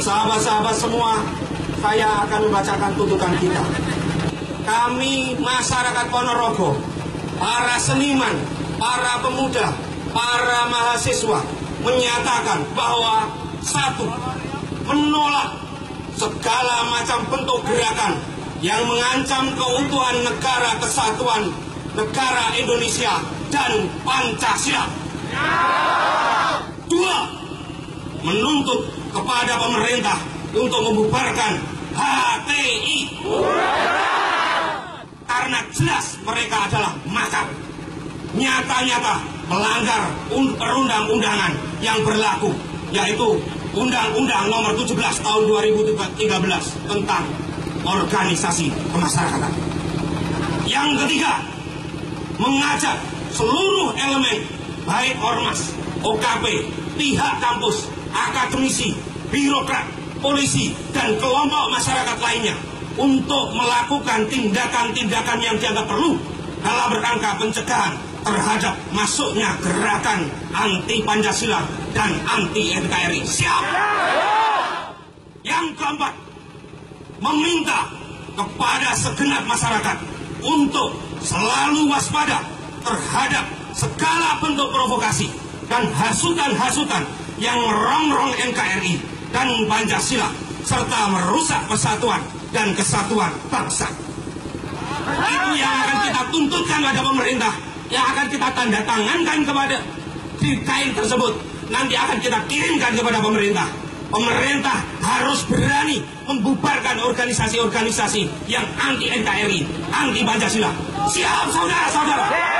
sahabat-sahabat semua, saya akan membacakan tuntutan kita. Kami masyarakat Ponorogo, para seniman, para pemuda, para mahasiswa menyatakan bahwa satu, menolak segala macam bentuk gerakan yang mengancam keutuhan negara kesatuan negara Indonesia dan Pancasila. Dua, menuntut kepada pemerintah untuk membubarkan HTI. Karena jelas mereka adalah makar, nyata-nyata melanggar perundang-undangan yang berlaku, yaitu Undang-Undang Nomor 17 Tahun 2013 tentang organisasi kemasyarakatan. Yang ketiga, mengajak seluruh elemen, baik ormas, OKP, pihak kampus, akademisi, birokrat, polisi, dan kelompok masyarakat lainnya untuk melakukan tindakan-tindakan yang dianggap perlu dalam rangka pencegahan terhadap masuknya gerakan anti Pancasila dan anti NKRI. Siap! Yang keempat, meminta kepada segenap masyarakat untuk selalu waspada terhadap segala bentuk provokasi dan hasutan-hasutan yang merongrong NKRI dan Pancasila serta merusak persatuan dan kesatuan bangsa. Itu yang akan kita tuntutkan pada pemerintah, yang akan kita tanda tangankan kepada di kain tersebut. Nanti akan kita kirimkan kepada pemerintah. Pemerintah harus berani membubarkan organisasi-organisasi yang anti NKRI, anti Pancasila. Siap, saudara-saudara?